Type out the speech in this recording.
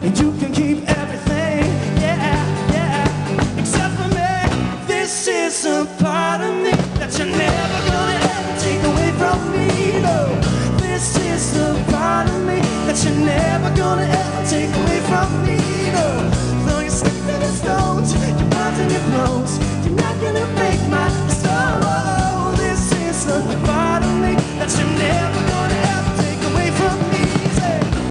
and you can keep everything, yeah, yeah, except for me. This is a part of me that you're never gonna ever take away from me, no. This is the part of me that you're never gonna ever take away from me, no. Though you're stuck to the stones, your bonds and your clothes, you're not gonna break my